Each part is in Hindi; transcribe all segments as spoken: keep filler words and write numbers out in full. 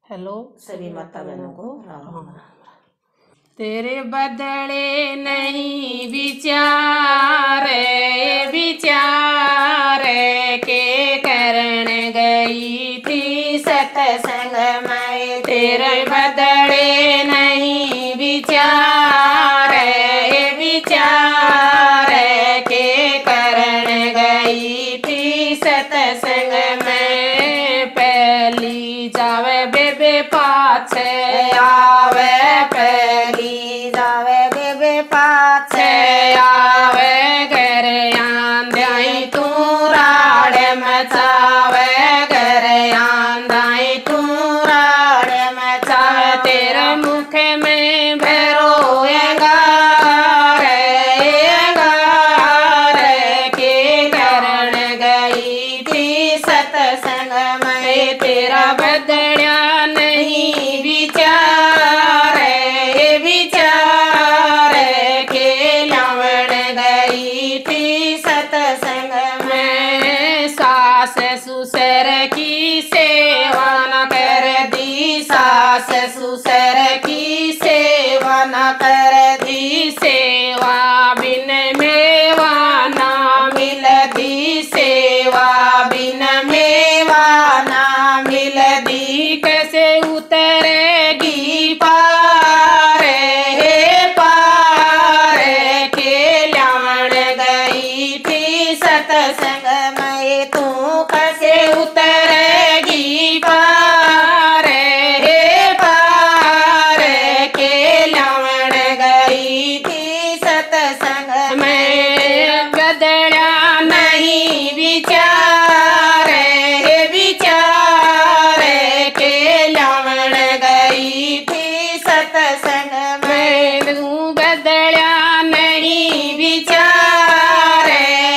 हेलो सभी माता बहनों को राम राम। तेरे बदले नहीं विचार विचार के करण गई थी सत्संग में। तेरे बदले नहीं विचार विचार के करण गई थी सत्संग में। पहली जावे बेबे पाछे आवे, पहली जावे बेबे पाछे आवे। घर आंधाई तू राड़ मचावे, घर आंधाई तू राड़ मचावे। तेरे मुख में भरो अंगार अंगार के करण गई थी सत्संग में। तेरा बदला नहीं विचार विचार के लावण गई थी सत्संग में। सास ससुर की सेवा न कर दी, सास ससुर की सेवा न कर दी। सेवा बिन मेवा ना मिल दी, सेवा बिन मेवा ना मिल दी। कैसे उतरेगी पार हे पार के लावण गई थी सत्संग में। तू कैसे उतरेगी पार हे पार के लावण गई थी सत्संग में। बदला नहीं विचार विचार के लावण गई थी सत्संग में। तू बदला नहीं विचार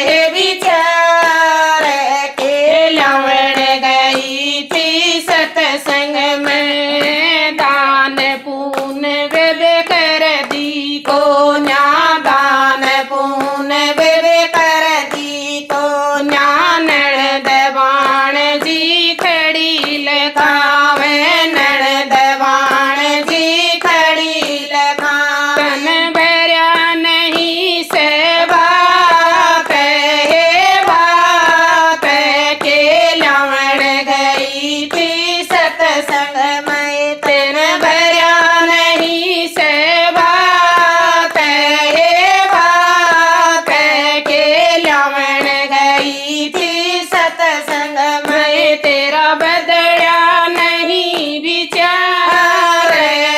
विचार के लावण गई थी सत्संग में। दान पुण्य बेबे कर दी को न्या, दान पुण्य बेबे कर दी को न्या। नड़दवाण जी खड़ी लगावे, नड़दवाण जी खड़ी लगा। तन भरया नहीं से बात हे बात के लावण गई थी सत्संग में। तन भरया नहीं से बात हे बात के लावण गई थी सत्संग में। तेरा बदला नहीं विचार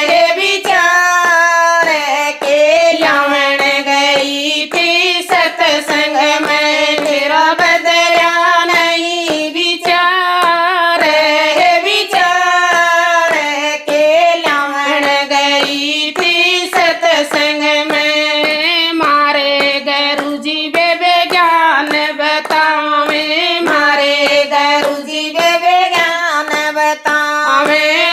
विचार के लावण गई थी सत्संग में। तेरा बदला नहीं विचार विचार के लावण गई थी सत्संग में। मारे गुरु जी बेबे ज्ञान बतावे, मारे गुरु जी बेबे ज्ञान बतावे।